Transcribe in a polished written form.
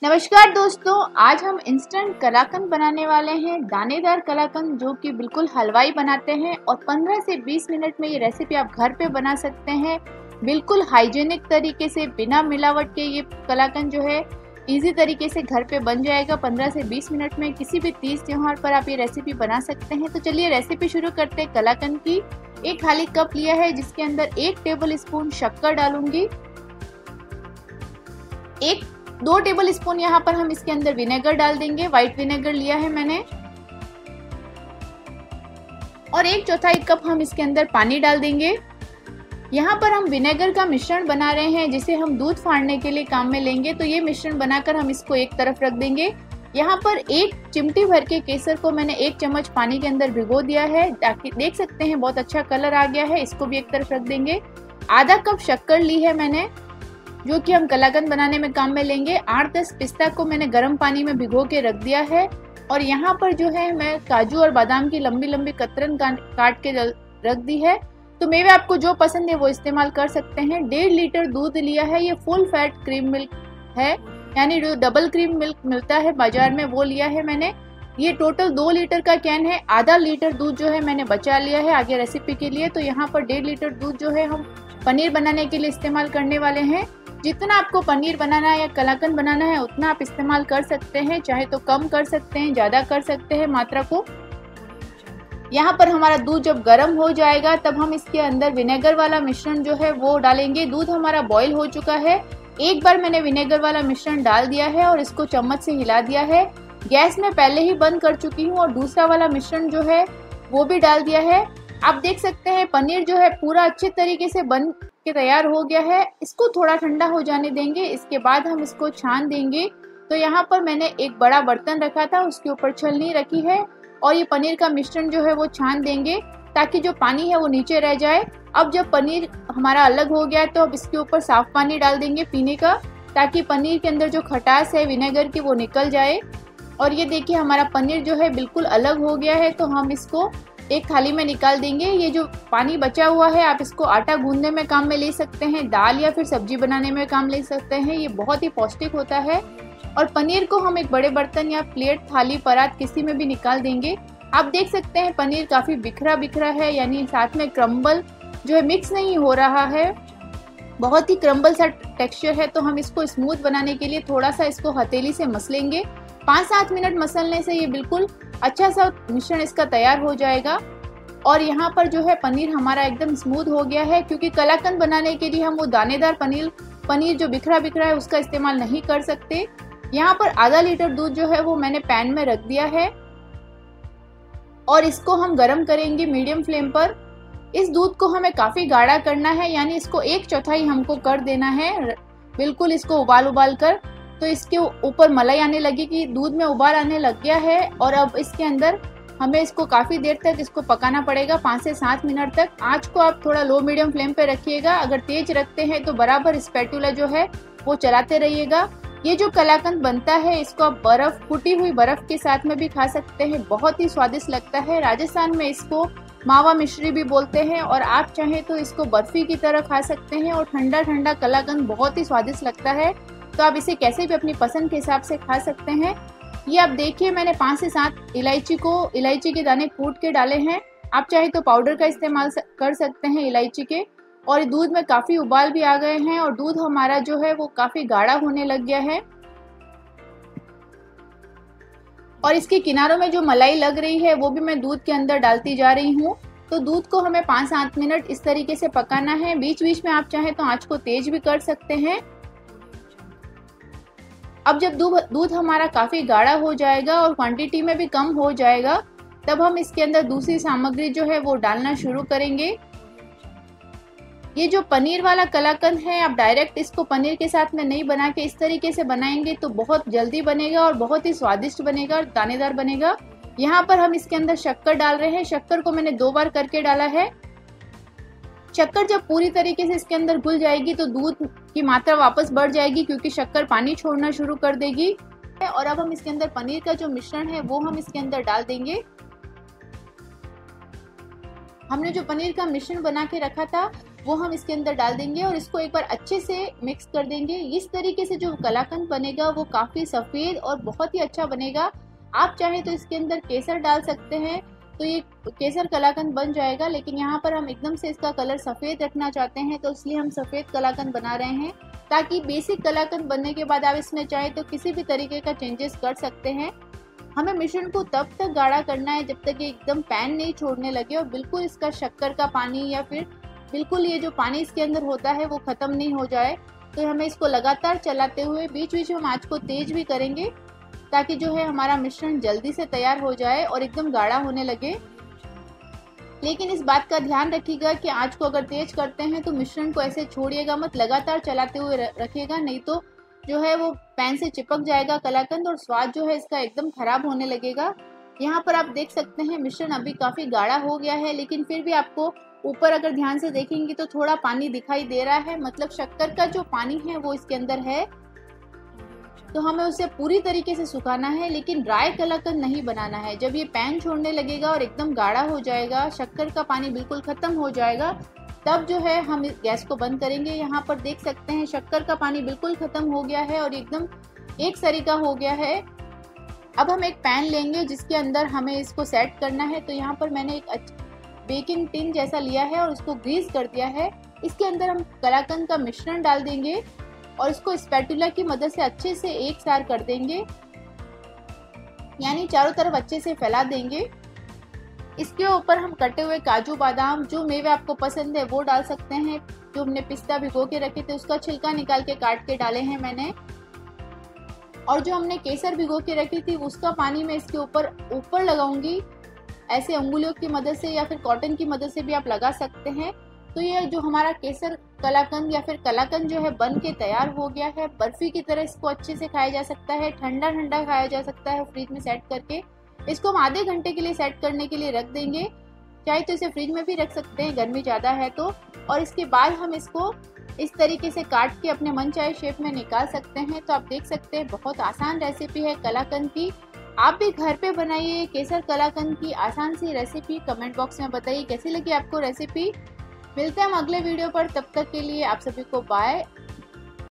नमस्कार दोस्तों, आज हम इंस्टेंट कलाकंद बनाने वाले हैं। दानेदार कलाकंद जो कि बिल्कुल हलवाई बनाते हैं और 15 से 20 मिनट में ये रेसिपी आप घर पे बना सकते हैं। बिल्कुल हाइजीनिक तरीके से बिना मिलावट के ये कलाकंद जो है इजी तरीके से घर पे बन जाएगा। 15 से 20 मिनट में किसी भी तीज त्योहार पर आप ये रेसिपी बना सकते हैं। तो चलिए रेसिपी शुरू करते हैं। कलाकंद की एक खाली कप लिया है जिसके अंदर 1 टेबल स्पून शक्कर डालूंगी। 2 टेबल स्पून यहाँ पर हम इसके अंदर विनेगर डाल देंगे। व्हाइट विनेगर लिया है मैंने। और 1/4 कप हम इसके अंदर पानी डाल देंगे। यहाँ पर हम विनेगर का मिश्रण बना रहे हैं जिसे हम दूध फाड़ने के लिए काम में लेंगे। तो ये मिश्रण बनाकर हम इसको एक तरफ रख देंगे। यहाँ पर 1 चिमटी भर के केसर को मैंने 1 चम्मच पानी के अंदर भिगो दिया है ताकि देख सकते हैं बहुत अच्छा कलर आ गया है। इसको भी एक तरफ रख देंगे। आधा कप शक्कर ली है मैंने जो कि हम कलाकंद बनाने में काम में लेंगे। 8-10 पिस्ता को मैंने गर्म पानी में भिगो के रख दिया है। और यहाँ पर जो है मैं काजू और बादाम की लंबी लंबी कतरन काट के रख दी है। तो मेवे आपको जो पसंद है वो इस्तेमाल कर सकते हैं। 1.5 लीटर दूध लिया है। ये फुल फैट क्रीम मिल्क है, यानी जो डबल क्रीम मिल्क मिलता है बाजार में वो लिया है मैंने। ये टोटल 2 लीटर का कैन है। आधा लीटर दूध जो है मैंने बचा लिया है आगे रेसिपी के लिए। तो यहाँ पर 1.5 लीटर दूध जो है हम पनीर बनाने के लिए इस्तेमाल करने वाले हैं। जितना आपको पनीर बनाना है या कलाकंद बनाना है उतना आप इस्तेमाल कर सकते हैं, चाहे तो कम कर सकते हैं, ज्यादा कर सकते हैं मात्रा को। यहाँ पर हमारा दूध जब गर्म हो जाएगा तब हम इसके अंदर विनेगर वाला मिश्रण जो है वो डालेंगे। दूध हमारा बॉईल हो चुका है। एक बार मैंने विनेगर वाला मिश्रण डाल दिया है और इसको चम्मच से हिला दिया है। गैस में पहले ही बंद कर चुकी हूँ और दूसरा वाला मिश्रण जो है वो भी डाल दिया है। आप देख सकते हैं पनीर जो है पूरा अच्छे तरीके से बन के तैयार हो गया है। इसको थोड़ा ठंडा हो जाने देंगे, इसके बाद हम इसको छान देंगे। तो यहाँ पर मैंने एक बड़ा बर्तन रखा था, उसके ऊपर छलनी रखी है और ये पनीर का मिश्रण जो है वो छान देंगे ताकि जो पानी है वो नीचे रह जाए। अब जब पनीर हमारा अलग हो गया तो अब इसके ऊपर साफ पानी डाल देंगे पीने का, ताकि पनीर के अंदर जो खटास है विनेगर की वो निकल जाए। और ये देखिए हमारा पनीर जो है बिल्कुल अलग हो गया है। तो हम इसको एक थाली में निकाल देंगे। ये जो पानी बचा हुआ है आप इसको आटा गूंदने में काम में ले सकते हैं, दाल या फिर सब्जी बनाने में काम ले सकते हैं। ये बहुत ही पौष्टिक होता है। और पनीर को हम एक बड़े बर्तन या प्लेट, थाली, परात किसी में भी निकाल देंगे। आप देख सकते हैं पनीर काफी बिखरा बिखरा है, यानी साथ में क्रम्बल जो है मिक्स नहीं हो रहा है, बहुत ही क्रम्बल सा टेक्सचर है। तो हम इसको स्मूथ बनाने के लिए थोड़ा सा इसको हथेली से मसलेंगे। 5-7 मिनट मसलने से ये बिल्कुल अच्छा सा मिश्रण इसका तैयार हो जाएगा। और यहाँ पर जो है पनीर हमारा एकदम स्मूथ हो गया है, क्योंकि कलाकंद बनाने के लिए हम वो दानेदार पनीर जो बिखरा बिखरा है उसका इस्तेमाल नहीं कर सकते। यहाँ पर आधा लीटर दूध जो है वो मैंने पैन में रख दिया है और इसको हम गर्म करेंगे मीडियम फ्लेम पर। इस दूध को हमें काफी गाढ़ा करना है, यानी इसको 1/4 हमको कर देना है बिल्कुल इसको उबाल कर। तो इसके ऊपर मलाई आने लगेगी, दूध में उबाल आने लग गया है। और अब इसके अंदर हमें इसको काफी देर तक इसको पकाना पड़ेगा, 5 से 7 मिनट तक। आंच को आप थोड़ा लो मीडियम फ्लेम पे रखिएगा। अगर तेज रखते हैं तो बराबर स्पैटुला जो है वो चलाते रहिएगा। ये जो कलाकंद बनता है इसको आप कुटी हुई बर्फ के साथ में भी खा सकते हैं, बहुत ही स्वादिष्ट लगता है। राजस्थान में इसको मावा मिश्री भी बोलते हैं और आप चाहें तो इसको बर्फी की तरह खा सकते हैं। और ठंडा ठंडा कलाकंद बहुत ही स्वादिष्ट लगता है। तो आप इसे कैसे भी अपनी पसंद के हिसाब से खा सकते हैं। ये आप देखिए मैंने 5 से 7 इलायची के दाने कूट के डाले हैं। आप चाहे तो पाउडर का इस्तेमाल कर सकते हैं इलायची के। और दूध में काफी उबाल भी आ गए हैं और दूध हमारा जो है वो काफी गाढ़ा होने लग गया है। और इसके किनारों में जो मलाई लग रही है वो भी मैं दूध के अंदर डालती जा रही हूँ। तो दूध को हमें 5-7 मिनट इस तरीके से पकाना है। बीच बीच में आप चाहे तो आंच को तेज भी कर सकते हैं। अब जब दूध हमारा काफी गाढ़ा हो जाएगा और क्वांटिटी में भी कम हो जाएगा तब हम इसके अंदर दूसरी सामग्री जो है वो डालना शुरू करेंगे। ये जो पनीर वाला कलाकंद है आप डायरेक्ट इसको पनीर के साथ में नहीं बना के इस तरीके से बनाएंगे तो बहुत जल्दी बनेगा और बहुत ही स्वादिष्ट बनेगा और दानेदार बनेगा। यहाँ पर हम इसके अंदर शक्कर डाल रहे हैं। शक्कर को मैंने 2 बार करके डाला है। शक्कर जब पूरी तरीके से इसके अंदर घुल जाएगी तो दूध की मात्रा वापस बढ़ जाएगी, क्योंकि शक्कर पानी छोड़ना शुरू कर देगी। और अब हम इसके अंदर पनीर का जो मिश्रण है वो हम इसके अंदर डाल देंगे। हमने जो पनीर का मिश्रण बना के रखा था वो हम इसके अंदर डाल देंगे और इसको एक बार अच्छे से मिक्स कर देंगे। इस तरीके से जो कलाकंद बनेगा वो काफ़ी सफ़ेद और बहुत ही अच्छा बनेगा। आप चाहें तो इसके अंदर केसर डाल सकते हैं तो ये केसर कलाकंद बन जाएगा, लेकिन यहाँ पर हम एकदम से इसका कलर सफ़ेद रखना चाहते हैं तो इसलिए हम सफ़ेद कलाकंद बना रहे हैं, ताकि बेसिक कलाकंद बनने के बाद आप इसमें चाहे तो किसी भी तरीके का चेंजेस कर सकते हैं। हमें मिश्रण को तब तक गाढ़ा करना है जब तक ये एकदम पैन नहीं छोड़ने लगे और बिल्कुल इसका शक्कर का पानी या फिर बिल्कुल ये जो पानी इसके अंदर होता है वो ख़त्म नहीं हो जाए। तो हमें इसको लगातार चलाते हुए बीच बीच में हम आँच को तेज भी करेंगे ताकि जो है हमारा मिश्रण जल्दी से तैयार हो जाए और एकदम गाढ़ा होने लगे। लेकिन इस बात का ध्यान रखिएगा कि आँच को अगर तेज करते हैं तो मिश्रण को ऐसे छोड़िएगा मत, लगातार चलाते हुए रखिएगा, नहीं तो जो है वो पैन से चिपक जाएगा कलाकंद और स्वाद जो है इसका एकदम खराब होने लगेगा। यहाँ पर आप देख सकते हैं मिश्रण अभी काफ़ी गाढ़ा हो गया है, लेकिन फिर भी आपको ऊपर अगर ध्यान से देखेंगे तो थोड़ा पानी दिखाई दे रहा है, मतलब शक्कर का जो पानी है वो इसके अंदर है। तो हमें उसे पूरी तरीके से सुखाना है, लेकिन ड्राई कलाकंद नहीं बनाना है। जब ये पैन छोड़ने लगेगा और एकदम गाढ़ा हो जाएगा, शक्कर का पानी बिल्कुल ख़त्म हो जाएगा, तब जो है हम इस गैस को बंद करेंगे। यहाँ पर देख सकते हैं शक्कर का पानी बिल्कुल ख़त्म हो गया है और एकदम एक सरीका हो गया है। अब हम एक पैन लेंगे जिसके अंदर हमें इसको सेट करना है। तो यहाँ पर मैंने एक बेकिंग टिन जैसा लिया है और उसको ग्रीस कर दिया है। इसके अंदर हम कलाकंद का मिश्रण डाल देंगे और इसको स्पैटुला की मदद से अच्छे से एक सार कर देंगे, यानी चारों तरफ अच्छे से फैला देंगे। इसके ऊपर हम कटे हुए काजू बादाम, जो मेवे आपको पसंद है वो डाल सकते हैं। जो हमने पिस्ता भिगो के रखे थे उसका छिलका निकाल के काट के डाले हैं मैंने, और जो हमने केसर भिगो के रखी थी उसका पानी मैं इसके ऊपर लगाऊंगी, ऐसे अंगुलियों की मदद से या फिर कॉटन की मदद से भी आप लगा सकते हैं। तो ये जो हमारा केसर कलाकंद या फिर कलाकंद जो है बन के तैयार हो गया है। बर्फी की तरह इसको अच्छे से खाया जा सकता है, ठंडा ठंडा खाया जा सकता है फ्रिज में सेट करके। इसको हम आधे घंटे के लिए सेट करने के लिए रख देंगे, चाहे तो इसे फ्रिज में भी रख सकते हैं गर्मी ज़्यादा है तो। और इसके बाद हम इसको इस तरीके से काट के अपने मन चाहे शेप में निकाल सकते हैं। तो आप देख सकते हैं बहुत आसान रेसिपी है कलाकंद की, आप भी घर पे बनाइए केसर कलाकंद की आसान सी रेसिपी। कमेंट बॉक्स में बताइए कैसी लगी आपको रेसिपी। मिलते हैं हम अगले वीडियो पर, तब तक के लिए आप सभी को बाय।